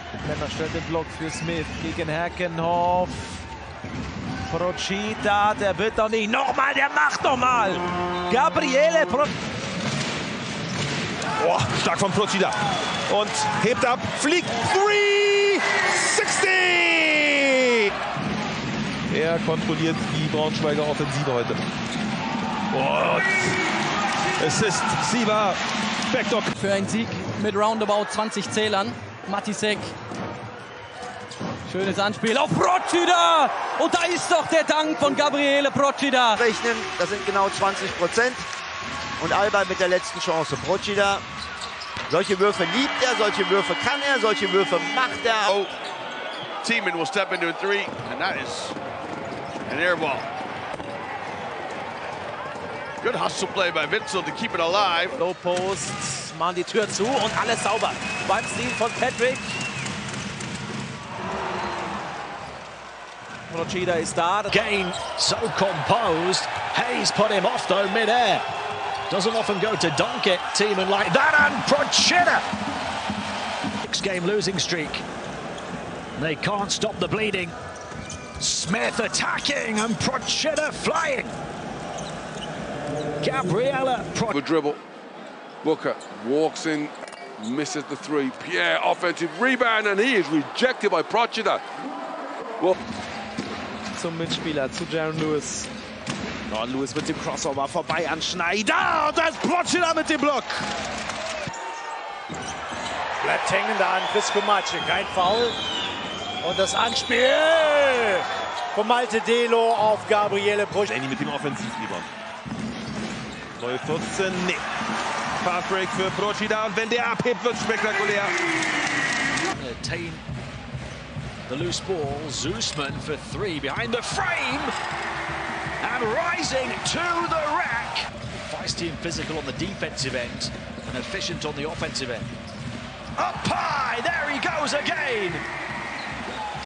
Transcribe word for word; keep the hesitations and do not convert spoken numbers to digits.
Lemmer stellt den Block für Smith gegen Herkenhoff. Procida, der wird doch nicht. Nochmal, der macht doch mal. Gabriele Procida. Oh, stark von Procida. Und hebt ab, fliegt. drei sechzig! Er kontrolliert die Braunschweiger Offensive heute. Und es ist Siva. Backdock. Für einen Sieg mit roundabout zwanzig Zählern. Matisek. Schönes Anspiel auf Procida. Und da ist doch der Dank von Gabriele Procida. Rechnen, das sind genau zwanzig Prozent. Und Alba mit der letzten Chance. Procida. Solche Würfe liebt er, solche Würfe kann er, solche Würfe macht er. Oh, Thiemann will step into a three, and that is an air ball. Good hustle play by Witzel to keep it alive. Low Post, machen die Tür zu und alles sauber. Beim Steal von Patrick. Procida ist da. Gain so composed. Hayes put him off though mid-air. Doesn't often go to dunk it, Thiemann like that, and Procida! Six-game losing streak. They can't stop the bleeding. Smith attacking and Procida flying. Gabriele Procida. Dribble. Booker walks in, misses the three. Pierre offensive rebound, and he is rejected by Procida. Well, Zum Mitspieler, zu Jaron Lewis. Oh, Lewis mit dem Crossover vorbei an Schneider. Und da ist Procida mit dem Block. Bleibt hängen da an Chris Kumacic. Kein Foul. Und das Anspiel von Malte Delo auf Gabriele Procida. Danny mit dem Offensivlieber. Neue vierzehn, nee. Fastbreak für Procida. Und wenn der abhebt, wird es spektakulär. Attain the loose ball. Zusman for three behind the frame. And rising to the rack. Feisty and physical on the defensive end and efficient on the offensive end. Up high, there he goes again.